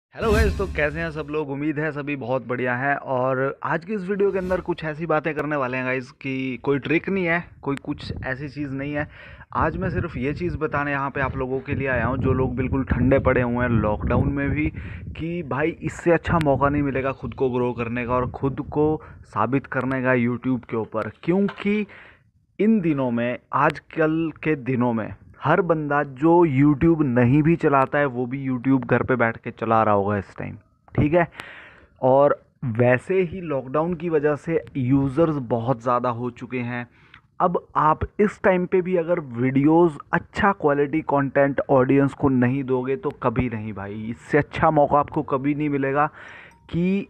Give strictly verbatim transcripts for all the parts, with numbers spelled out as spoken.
Hello guys, तो कैसे हैं सब लोग। उम्मीद है सभी बहुत बढ़िया हैं। और आज की इस वीडियो के अंदर कुछ ऐसी बातें करने वाले हैं गाइस कि कोई ट्रिक नहीं है, कोई कुछ ऐसी चीज़ नहीं है। आज मैं सिर्फ ये चीज़ बताने यहाँ पे आप लोगों के लिए आया हूँ जो लोग बिल्कुल ठंडे पड़े हुए हैं लॉकडाउन में भी, कि भाई इससे अच्छा मौका नहीं मिलेगा खुद को ग्रो करने का और ख़ुद को साबित करने का यूट्यूब के ऊपर। क्योंकि इन दिनों में, आजकल के दिनों में, हर बंदा जो यूट्यूब नहीं भी चलाता है वो भी यूट्यूब घर पे बैठ के चला रहा होगा इस टाइम, ठीक है। और वैसे ही लॉकडाउन की वजह से यूज़र्स बहुत ज़्यादा हो चुके हैं। अब आप इस टाइम पे भी अगर वीडियोस अच्छा क्वालिटी कंटेंट ऑडियंस को नहीं दोगे तो कभी नहीं भाई, इससे अच्छा मौका आपको कभी नहीं मिलेगा कि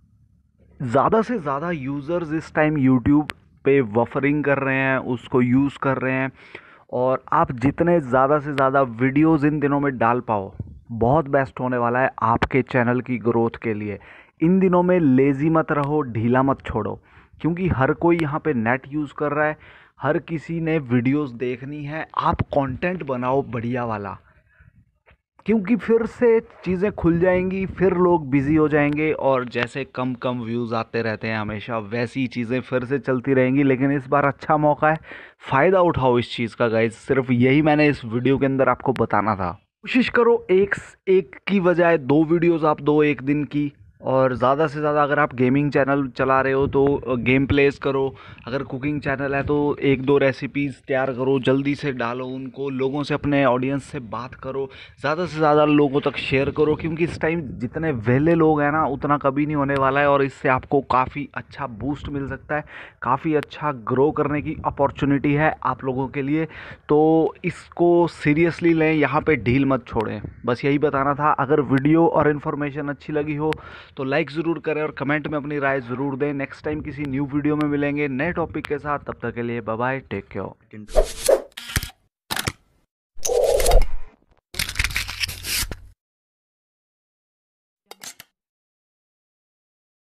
ज़्यादा से ज़्यादा यूज़र्स इस टाइम यूट्यूब पे बफरिंग कर रहे हैं, उसको यूज़ कर रहे हैं। और आप जितने ज़्यादा से ज़्यादा वीडियोस इन दिनों में डाल पाओ, बहुत बेस्ट होने वाला है आपके चैनल की ग्रोथ के लिए। इन दिनों में लेज़ी मत रहो, ढीला मत छोड़ो, क्योंकि हर कोई यहाँ पे नेट यूज़ कर रहा है, हर किसी ने वीडियोस देखनी है। आप कंटेंट बनाओ बढ़िया वाला, क्योंकि फिर से चीज़ें खुल जाएंगी, फिर लोग बिज़ी हो जाएंगे और जैसे कम कम व्यूज़ आते रहते हैं हमेशा, वैसी चीज़ें फिर से चलती रहेंगी। लेकिन इस बार अच्छा मौका है, फ़ायदा उठाओ इस चीज़ का गाइस। सिर्फ यही मैंने इस वीडियो के अंदर आपको बताना था। कोशिश करो एक एक की बजाय दो वीडियोस आप दो एक दिन की। और ज़्यादा से ज़्यादा अगर आप गेमिंग चैनल चला रहे हो तो गेम प्लेस करो, अगर कुकिंग चैनल है तो एक दो रेसिपीज़ तैयार करो, जल्दी से डालो उनको, लोगों से, अपने ऑडियंस से बात करो, ज़्यादा से ज़्यादा लोगों तक शेयर करो। क्योंकि इस टाइम जितने वेले लोग हैं ना, उतना कभी नहीं होने वाला है और इससे आपको काफ़ी अच्छा बूस्ट मिल सकता है, काफ़ी अच्छा ग्रो करने की अपॉर्चुनिटी है आप लोगों के लिए। तो इसको सीरियसली लें, यहाँ पे ढील मत छोड़ें। बस यही बताना था। अगर वीडियो और इन्फॉर्मेशन अच्छी लगी हो तो लाइक ज़रूर करें और कमेंट में अपनी राय ज़रूर दें। नेक्स्ट टाइम किसी न्यू वीडियो में मिलेंगे नए टॉपिक के साथ। तब तक के लिए बाय बाय, टेक केयर।